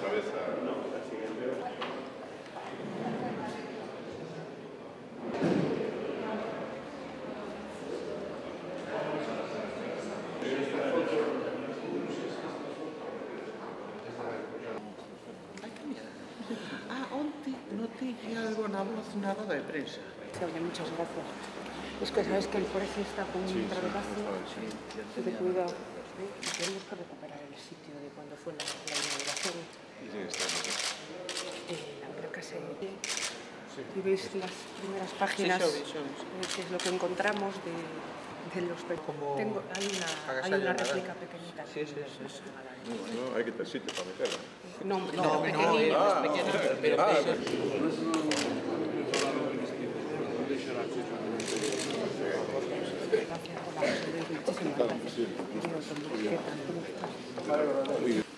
otra vez a... No, la siguiente. Onte no tiene algo na voz nada de prensa. Sí, oye, muchas gracias. Es que sabes que el precio está con un travedazo de cuidado. Tenemos que recuperar el sitio de cuando fue la inauguración. La casa y veis las primeras páginas, que es lo que encontramos de los pequeños. Hay una réplica pequeñita. Sí. No, hay que tener sitio para meterla. No, pequeña. Gracias por la muchísimas gracias.